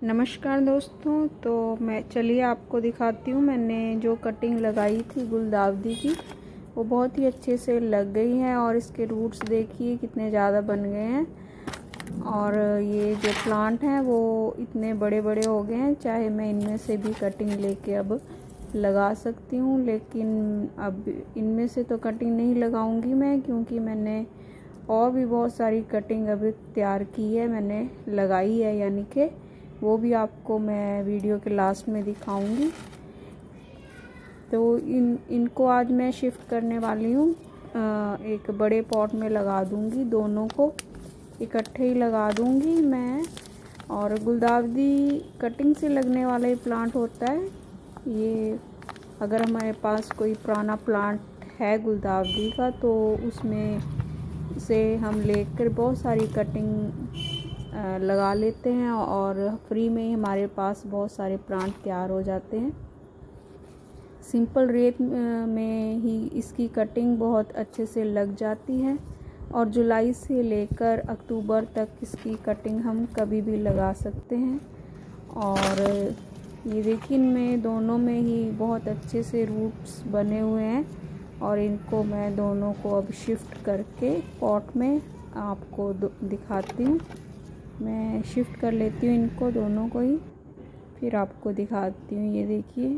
नमस्कार दोस्तों। तो मैं चलिए आपको दिखाती हूँ मैंने जो कटिंग लगाई थी गुलदाउदी की, वो बहुत ही अच्छे से लग गई है और इसके रूट्स देखिए कितने ज़्यादा बन गए हैं। और ये जो प्लांट हैं वो इतने बड़े बड़े हो गए हैं, चाहे मैं इनमें से भी कटिंग लेके अब लगा सकती हूँ, लेकिन अब इनमें से तो कटिंग नहीं लगाऊंगी मैं, क्योंकि मैंने और भी बहुत सारी कटिंग अभी तैयार की है, मैंने लगाई है, यानी कि वो भी आपको मैं वीडियो के लास्ट में दिखाऊंगी। तो इनको आज मैं शिफ्ट करने वाली हूँ, एक बड़े पॉट में लगा दूंगी, दोनों को इकट्ठे ही लगा दूंगी मैं। और गुलदाउदी कटिंग से लगने वाला ही प्लांट होता है ये। अगर हमारे पास कोई पुराना प्लांट है गुलदाउदी का तो उसमें से हम लेकर बहुत सारी कटिंग लगा लेते हैं और फ्री में ही हमारे पास बहुत सारे प्लांट तैयार हो जाते हैं। सिंपल रेत में ही इसकी कटिंग बहुत अच्छे से लग जाती है और जुलाई से लेकर अक्टूबर तक इसकी कटिंग हम कभी भी लगा सकते हैं। और ये देखिए इनमें दोनों में ही बहुत अच्छे से रूट्स बने हुए हैं और इनको मैं दोनों को अब शिफ्ट करके पॉट में आपको दिखाती हूँ। मैं शिफ्ट कर लेती हूँ इनको दोनों को ही, फिर आपको दिखाती हूँ। ये देखिए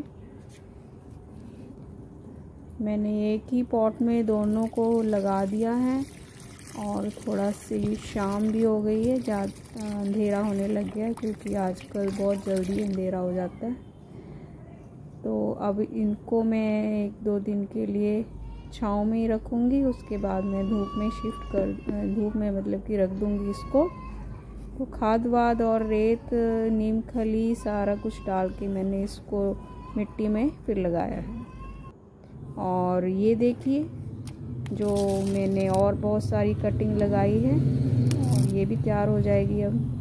मैंने एक ही पॉट में दोनों को लगा दिया है और थोड़ा सी शाम भी हो गई है, ज़्यादा अंधेरा होने लग गया है क्योंकि आजकल बहुत जल्दी अंधेरा हो जाता है। तो अब इनको मैं 1-2 दिन के लिए छाँव में ही रखूँगी, उसके बाद मैं धूप में मतलब कि रख दूँगी इसको। तो खाद वाद और रेत, नीम खली सारा कुछ डाल के मैंने इसको मिट्टी में फिर लगाया है। और ये देखिए जो मैंने और बहुत सारी कटिंग लगाई है और ये भी तैयार हो जाएगी अब।